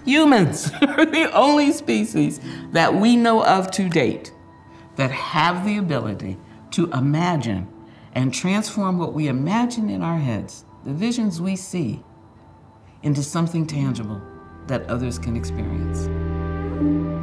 Humans are the only species that we know of to date that have the ability to imagine and transform what we imagine in our heads, the visions we see, into something tangible that others can experience.